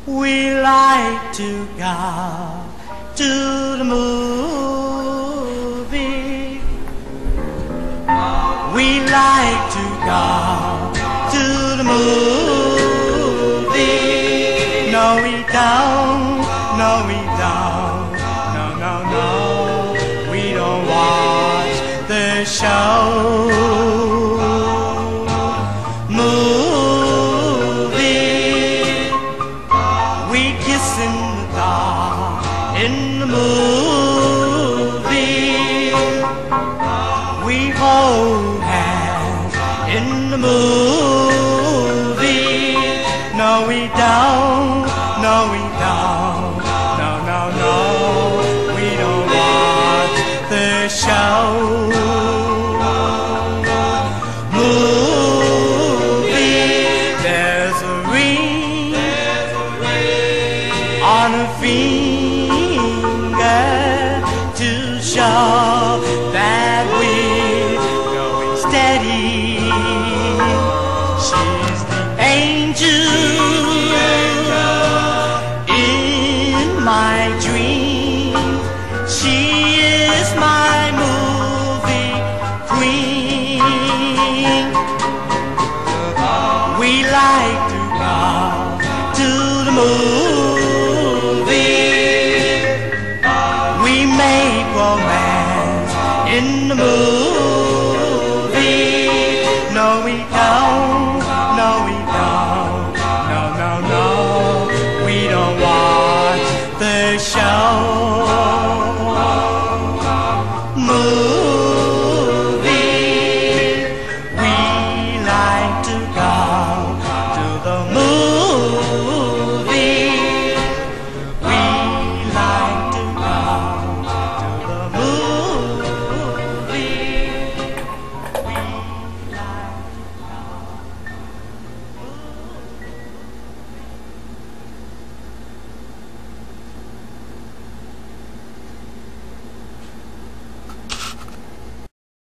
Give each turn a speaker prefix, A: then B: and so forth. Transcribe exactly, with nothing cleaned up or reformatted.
A: We like to go to the movie. We like to go to the movie. No, we don't. No, we don't. No, no, no. We don't watch the show. In the dark, in the movie, we hold hands in the movie. No, we don't. No, we don't. No, no, no. We don't watch the show. On her finger to show that we're going steady. She's the angel in my dream. She is my movie queen. We like to go to the moon. Romance in the movie. No, we don't. No, we don't. No, no, no. We don't watch the show.